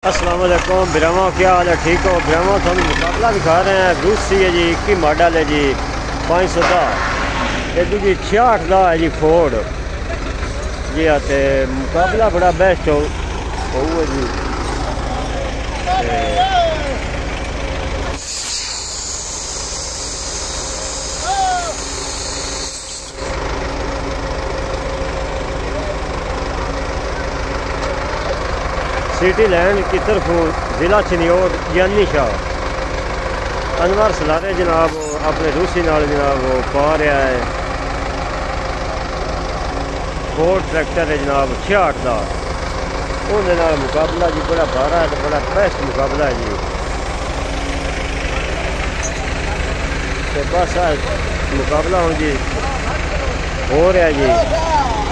अस्सलाम वालेकुम बिरामा, क्या हाल है? ठीक हो बिरामा? तो हम मुकाबला दिखा रहे हैं। रूसी है जी, 21 मॉडल है जी, 510 ये जी 66 का है जी फोर्ड जी। आते मुकाबला बड़ा बेस्ट हो जी। सिटी लैंड की तरफ ज़िला चनियोर यानी शाह अनवर सलारे जनाब अपने रूसी नाल जनाब पा रहा है। फोर्ड ट्रैक्टर है जनाब 66 का, उन्हें मुकाबला जी बड़ा भारा है, बड़ा बेस्ट मुकाबला है जी। तो बस मुकाबला हो जी हो रहा है जी।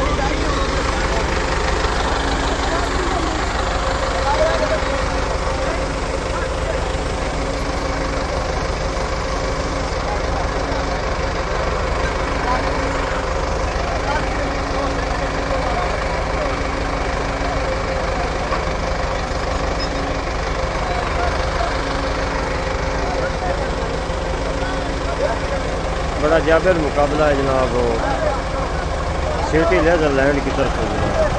बड़ा जाबिर मुकाबला है जनाब सिटी लेजर लैंड की तरफ जनाब।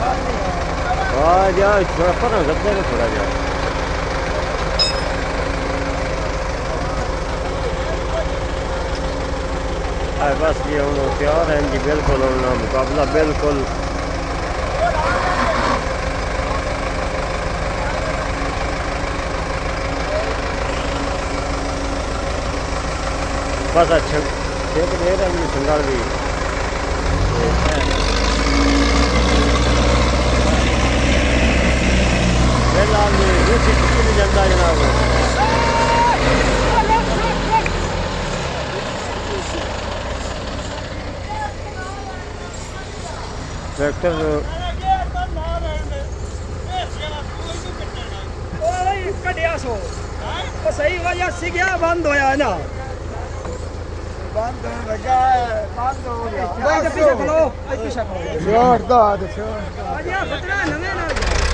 जा थोड़ा पर गद्दे में थोड़ा जा बस ये हम तैयार हैं जी बिल्कुल होना मुकाबला बिल्कुल। बस अच्छा खेत दे रहे हैं संगाल भी फिलहाल रूसी कितनी नहीं जाता जनाब। ट्रैक्टर सही वजह से क्या बंद होया ना, बंद होने लगा है, बंद हो गया। पीछे खलो, पीछे खलो। छोड़ दो, छोड़ दो। आजा खतरा नवे ना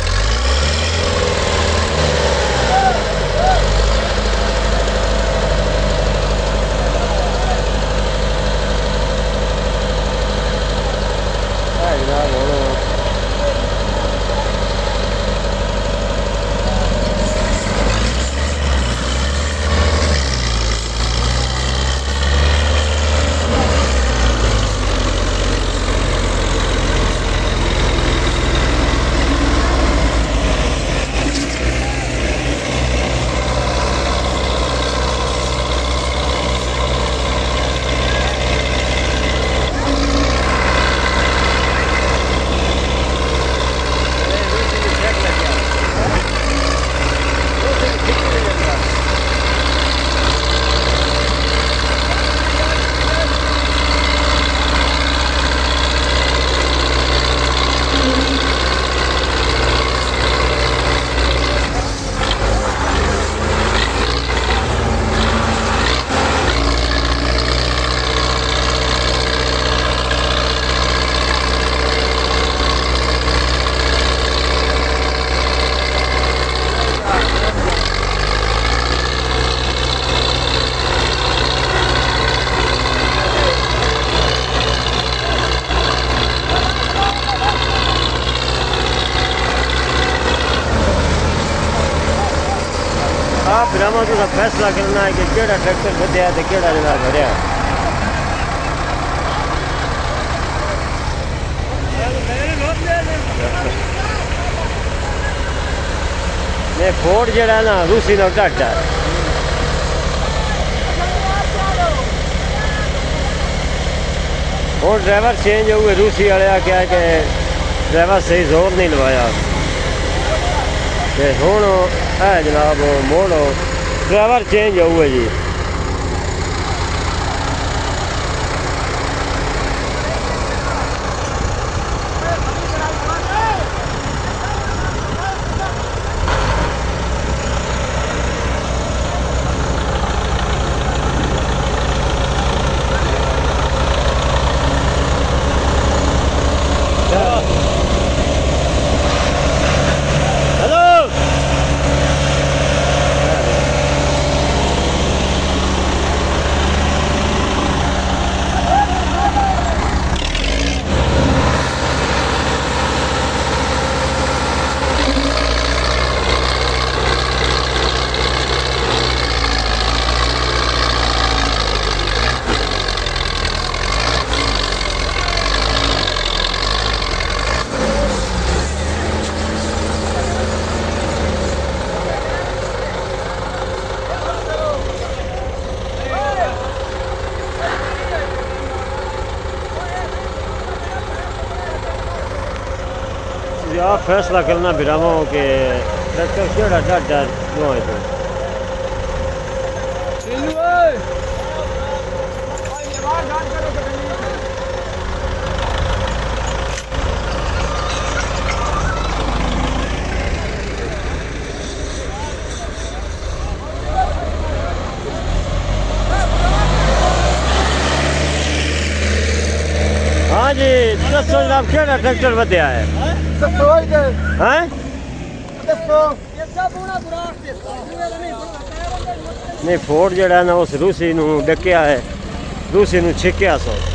ड्रामा तो फैसला करना है कि केड़ा ट्रैक्टर बदया तो केड़ा जनाब भरया। ने फोर्ड जड़ा ना रूसी ना घट है। और ड्राइवर चेंज हुए रूसी वाले क्या कि ड्राइवर सही जोर नहीं लवाया हूँ है जनाब मोड़ो ड्राइवर चेंज हुए जी। हेलो आप फैसला करना बिरामो के ट्रैक्टर केड़ा डाटा नुआए तो हाँ जी दसो जनाब केड़ा ट्रैक्टर वधिया है हैं नहीं फोर्ड जड़ा ना उस रूसी नू डकिया है रूसी नू छिकिया सो